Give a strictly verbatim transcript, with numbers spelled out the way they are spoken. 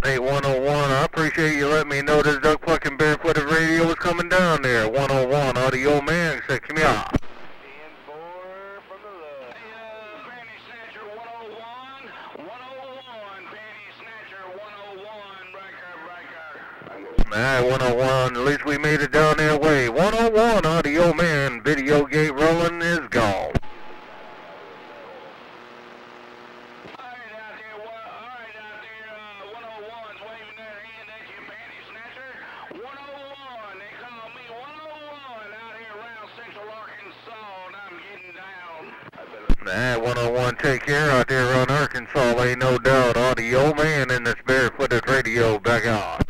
Hey, one oh one, I appreciate you letting me know this duck plucking barefooted radio was coming down there. one oh one, Audio Man, say, come here. Alright, one oh one, at least we made it down their way. one oh one, Audio Man, video gate rolling is gone. Alright out there, alright out there, uh, one oh one's waving their hand at you, panty snatcher. one oh one, they call me one oh one out here around Central Arkansas, and I'm getting down. Alright, one oh one, take care out there around Arkansas, ain't no doubt. Audio Man in this barefooted radio, back on.